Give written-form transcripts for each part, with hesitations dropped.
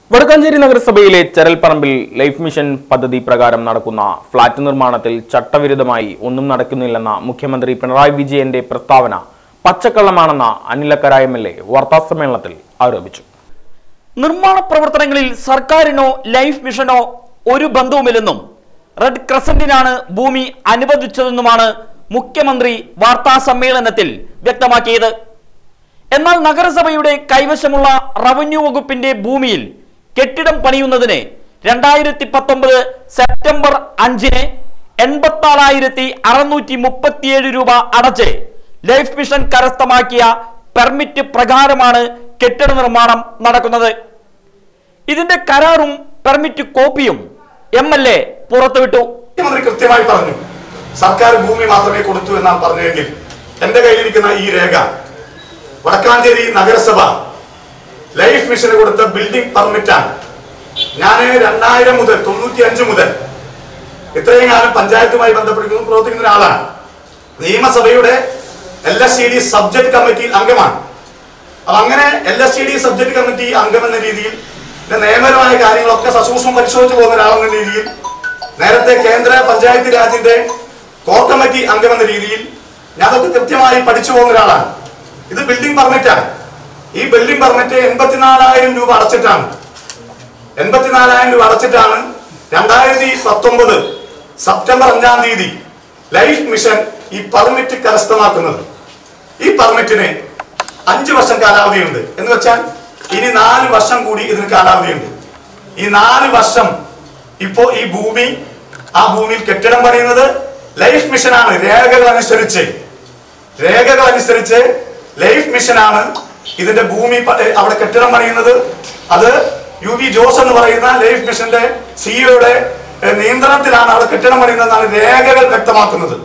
വടക്കാഞ്ചേരി നഗരസഭയിലെ ചെരൽപ്പറമ്പിൽ life mission പദ്ധതി പ്രകാരം നടക്കുന്ന ഫ്ളാറ്റ് നിർമ്മാണത്തിൽ ചട്ടവിരുദ്ധമായി ഒന്നും നടക്കുന്നില്ലെന്ന മുഖ്യമന്ത്രി പിണറായി വിജയന്റെ പ്രസ്താവന പച്ചക്കള്ളമാണെന്ന അനിലക്കര എംഎൽഎ വാർത്താസമ്മേളനത്തിൽ ആരോപിച്ചു. നിർമ്മാണ പ്രവർത്തനങ്ങളിൽ സർക്കാരിനോ ലൈഫ് മിഷനോ ഒരു ബന്ധവുമില്ലെന്നും റെഡ് ക്രസന്റിനാണ് ഭൂമി അനുവദിച്ചതെന്നുമാണ് മുഖ്യമന്ത്രി വാർത്താസമ്മേളനത്തിൽ വ്യക്തമാക്കിയത്. എന്നാൽ നഗരസഭയുടെ കൈവശമുള്ള റവന്യൂ വകുപ്പിന്റെ ഭൂമിയിൽ കെട്ടിടം പണിയുന്നതിന് 2019 സെപ്റ്റംബർ 5-ന് 84,637 രൂപ അടച്ച് ലൈഫ് മിഷൻ കരസ്ഥമാക്കിയ പെർമിറ്റ് പ്രകാരമാണ് കെട്ടിട നിർമ്മാണം നടക്കുന്നത്. ഇതിന്റെ കരാറും പെർമിറ്റ് കോപ്പിയും എംഎൽഎ പുറത്തുവിട്ടു. മുഖ്യമന്ത്രി കൃത്യമായി പറഞ്ഞു സർക്കാർ ഭൂമി മാത്രമേ കൊടുത്തു എന്നാണ് പറഞ്ഞതെങ്കിൽ എന്റെ കയ്യിലിരിക്കുന്ന ഈ രേഖ വടക്കാഞ്ചേരി നഗരസഭ ലൈഫ് മിഷന് കൊടുത്ത ബിൽഡിംഗ് പെർമിറ്റാണ്. ഞാൻ 2000 മുതൽ 95 മുതൽ ഇത്രയും കാലം പഞ്ചായത്തുമായി ബന്ധപ്പെട്ട് പ്രവർത്തിക്കുന്ന ഒരാളാണ്. നിയമസഭയുടെ LSCD സബ്ജക്ട് കമ്മിറ്റിയിൽ അംഗമാണ്. അപ്പൊ അങ്ങനെ LSCD സബ്ജക്ട് കമ്മിറ്റി അംഗം എന്ന രീതിയിൽ നിയമപരമായ കാര്യങ്ങളൊക്കെ സസൂക്ഷ്മം പരിശോധിച്ചു പോകുന്ന ഒരാളെന്ന രീതിയിൽ നേരത്തെ കേന്ദ്ര പഞ്ചായത്ത് രാജിന്റെ കോർ കമ്മിറ്റി അംഗം എന്ന രീതിയിൽ ഞാൻ അതൊക്കെ കൃത്യമായി പഠിച്ചു പോകുന്ന ഒരാളാണ്. ഇത് ബിൽഡിംഗ് പെർമിറ്റാണ്. ഈ ബിൽഡിംഗ് പെർമിറ്റ് 84,000 രൂപ അടച്ചിട്ടാണ് 2019 സെപ്റ്റംബർ 5-ാം തീയതി ലൈഫ് മിഷൻ ഈ പെർമിറ്റ് കരസ്ഥമാക്കുന്നത്. ഈ പെർമിറ്റിന് 5 വർഷം കാലാവധിയുണ്ട്. എന്ന് വെച്ചാൽ ഇനി 4 വർഷം കൂടി ഇതിന് കാലാവധിയുണ്ട്. ഈ 4 വർഷം ഇപ്പോ ഈ ഭൂമി ആ ഭൂമിയിൽ കെട്ടിടം പണിയുന്നത് ലൈഫ് മിഷനാണ്. രേഖകൾ അനുസരിച്ച് ലൈഫ് മിഷനാണ് ഇതിന്റെ ഭൂമി അവിടെ കെട്ടിടം പണിയുന്നത്. അത് UV ജോസ് എന്ന് പറയുന്ന ലൈഫ് മിഷന്റെ സിഇഒയുടെ നിയന്ത്രണത്തിലാണ് അവിടെ കെട്ടിടം പണിയുന്നതെന്നാണ് രേഖകൾ വ്യക്തമാക്കുന്നത്.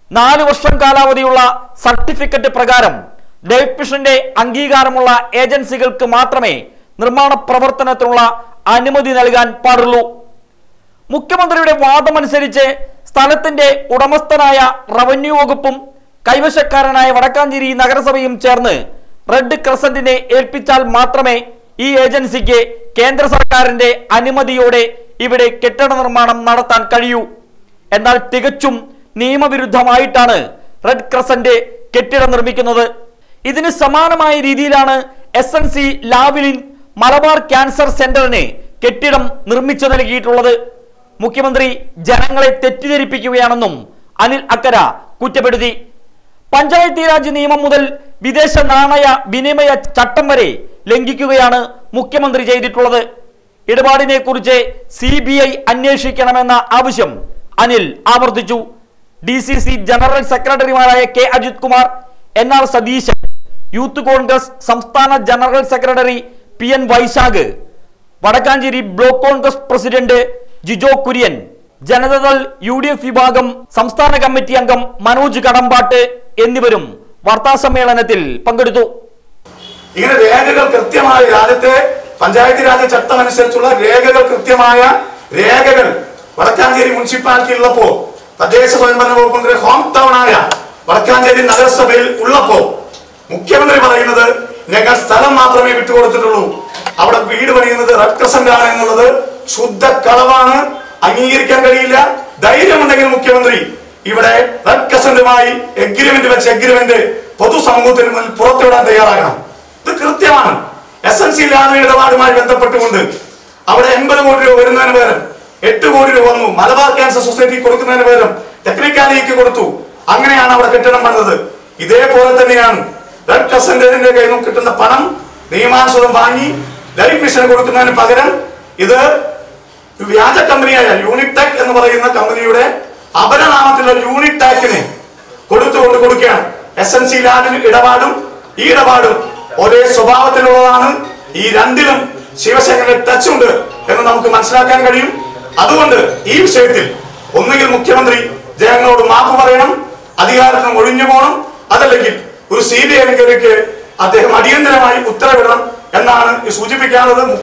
4 വർഷം കാലാവധിയുള്ള സർട്ടിഫിക്കറ്റ് പ്രകാരം ലൈഫ് മിഷന്റെ അംഗീകാരമുള്ള ഏജൻസികൾക്ക് മാത്രമേ നിർമ്മാണ പ്രവർത്തനത്തിനുള്ള അനുമതി നൽകാൻ പാടുള്ളൂ. മുഖ്യമന്ത്രിയുടെ വാദമനുസരിച്ച് സ്ഥലത്തിന്റെ ഉടമസ്ഥനായ റവന്യൂ വകുപ്പും കൈവശക്കാരനായ വടക്കാഞ്ചേരി നഗരസഭയും ചേർന്ന് റെഡ് ക്രസന്റിനെ ഏൽപ്പിച്ചാൽ മാത്രമേ ഈ ഏജൻസിക്ക് കേന്ദ്ര സർക്കാരിന്റെ അനുമതിയോടെ ഇവിടെ കെട്ടിട നിർമ്മാണം നടത്താൻ കഴിയൂ. എന്നാൽ തികച്ചും നിയമവിരുദ്ധമായിട്ടാണ് റെഡ് ക്രസന്റ് കെട്ടിടം നിർമ്മിക്കുന്നത്. ഇതിന് സമാനമായ രീതിയിലാണ് SNC ലാവ്ലിൻ മലബാർ ക്യാൻസർ സെന്ററിന് കെട്ടിടം നിർമ്മിച്ചു നൽകിയിട്ടുള്ളത്. മുഖ്യമന്ത്രി ജനങ്ങളെ തെറ്റിദ്ധരിപ്പിക്കുകയാണെന്നും അനിൽ അക്കര കുറ്റപ്പെടുത്തി. പഞ്ചായത്തി രാജ് നിയമം മുതൽ വിദേശ നാണയ വിനിമയ ചട്ടം വരെ ലംഘിക്കുകയാണ് മുഖ്യമന്ത്രി ചെയ്തിട്ടുള്ളത്. ഇടപാടിനെ കുറിച്ച് CBI അന്വേഷിക്കണമെന്ന ആവശ്യം അനിൽ ആവർത്തിച്ചു. DCC ജനറൽ സെക്രട്ടറിമാരായ K Ajith Kumar, NR Satheesan, youth Congress സംസ്ഥാന general secretary PN Vysakh, Vadakkanchery block Congress president Jijo Kurian, Janata Dal UDF വിഭാഗം സംസ്ഥാന കമ്മിറ്റി അംഗം മനോജ് കടമ്പാട്ട് എന്നിവരും വാർത്താസമ്മേളനത്തിൽ പങ്കെടുത്തു. ഇങ്ങനെ രേഖകൾ കൃത്യമായ രാജ്യത്തെ പഞ്ചായത്ത് രാജ് ചട്ടം അനുസരിച്ചുള്ള കൃത്യമായ രേഖകൾ വടക്കാഞ്ചേരി മുനിസിപ്പാലിറ്റി ഉള്ളപ്പോ, തദ്ദേശ സ്വയംഭരണ വകുപ്പ് മന്ത്രി ഹോം ടൗൺ ആയ വടക്കാഞ്ചേരി നഗരസഭയിൽ ഉള്ളപ്പോ മുഖ്യമന്ത്രി പറയുന്നത് ഞങ്ങൾ സ്ഥലം മാത്രമേ വിട്ടുകൊടുത്തിട്ടുള്ളൂ, അവിടെ വീട് പണിയുന്നത് റെഡ് ക്രസന്റ് ആണ് എന്നുള്ളത് ശുദ്ധ കളവാണ്. അംഗീകരിക്കാൻ കഴിയില്ല. ധൈര്യമുണ്ടെങ്കിൽ മുഖ്യമന്ത്രി ഇവിടെ റെഡ് ക്രസന്റുമായി എഗ്രിമെന്റ് പൊതുസമൂഹത്തിന് മുന്നിൽ പുറത്തുവിടാൻ തയ്യാറാകണം. ഇത് കൃത്യമാണ്. SNC ലാവ്ലിൻ ഇടപാടുമായി ബന്ധപ്പെട്ടുകൊണ്ട് അവിടെ 80 കോടി രൂപ വരുന്നതിന് പകരം 8 കോടി രൂപ വന്നു. മലബാർ ക്യാൻസർ സൊസൈറ്റി കൊടുക്കുന്നതിന് പകരം ടെക്നിക്കാലിക്ക് കൊടുത്തു. അങ്ങനെയാണ് അവിടെ കെട്ടിടം പണിതത്. ഇതേപോലെ തന്നെയാണ് റെഡ് ക്രസന്റിന്റെ കയ്യിൽ നിന്നും കിട്ടുന്ന പണം നിയമാനുസൃതം വാങ്ങി ലൈഫ് മിഷന് കൊടുക്കുന്നതിന് പകരം ഇത് വ്യാജ കമ്പനിയായ യൂണിടെക് എന്ന് പറയുന്ന കമ്പനിയുടെ അപരനാമത്തിലുള്ള യൂണിടാക്കിന് കൊടുക്കുകയാണ്. SNC ലാവ്ലിൻ ഇടപാടും ഈ ഇടപാടും ഒരേ സ്വഭാവത്തിലുള്ളതാണ്. ഈ രണ്ടിലും ശിവശങ്കരന്റെ ടച്ച് ഉണ്ട് എന്ന് നമുക്ക് മനസ്സിലാക്കാൻ കഴിയും. അതുകൊണ്ട് ഈ വിഷയത്തിൽ ഒന്നുകിൽ മുഖ്യമന്ത്രി ജനങ്ങളോട് മാപ്പ് പറയണം, അധികാരത്തിൽ നിന്ന് ഒഴിഞ്ഞു പോകണം, അതല്ലെങ്കിൽ ഒരു CBI എൻക്വയറിക്ക് അദ്ദേഹം അടിയന്തരമായി ഉത്തരവിടണം എന്നാണ് സൂചിപ്പിക്കാനുള്ളത്.